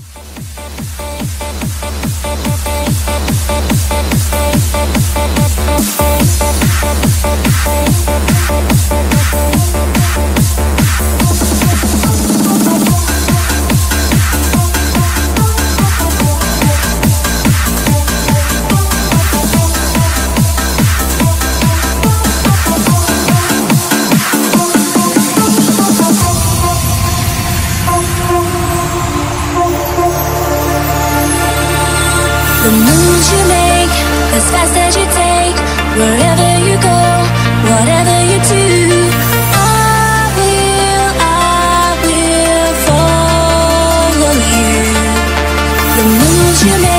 The moves you make, as fast as you take, wherever you go, whatever you do, I will follow you. The moves you make.